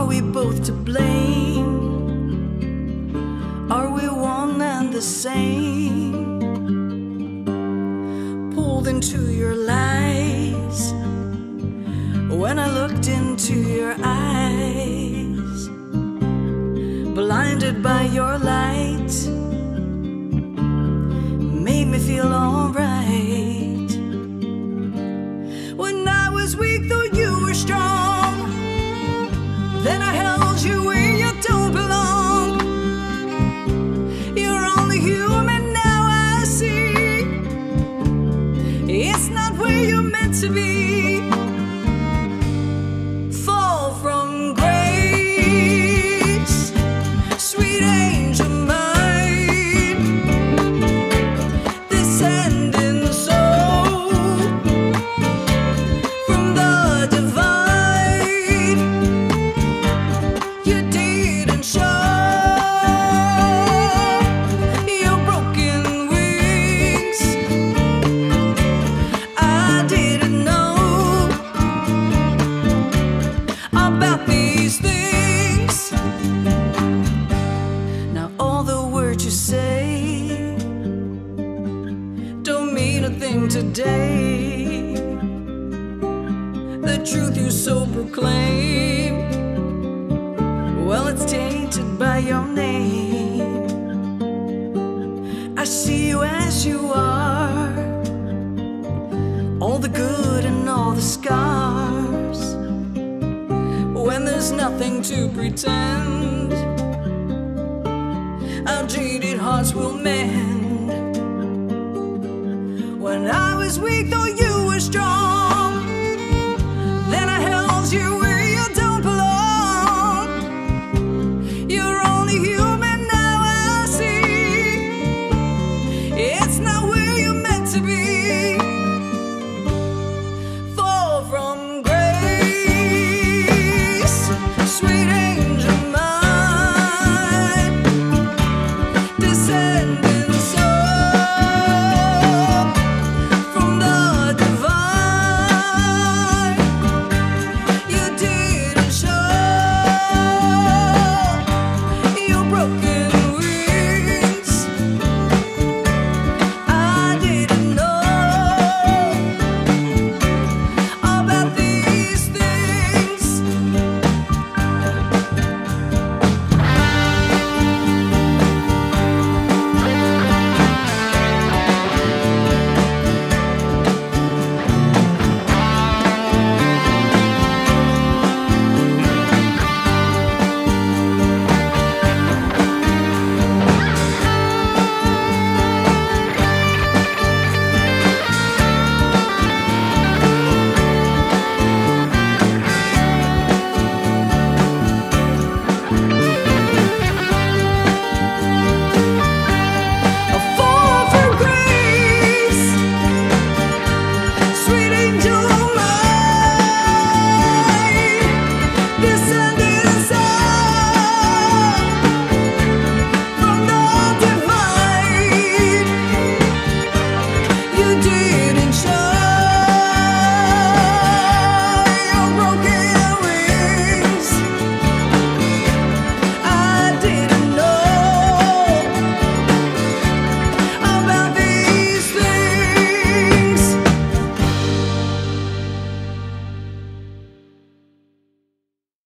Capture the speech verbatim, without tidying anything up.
we both to blame? Are we one and the same? Pulled into your lies when I looked into your eyes, blinded by your light, made me feel alright. When I was weak, though you were strong, then I held you where you don't belong. You're only human, now I see. It's not where you're meant to be. Fall from grace, sweet angel mine, descending soul from the divine. You didn't show your broken wings. I didn't know about these things. Now all the words you say don't mean a thing today. The truth you so proclaim, well, it's tainted by your name. I see you as you are, all the good and all the scars. When there's nothing to pretend, our jaded hearts will mend. When I was weak, though you were strong, then I held you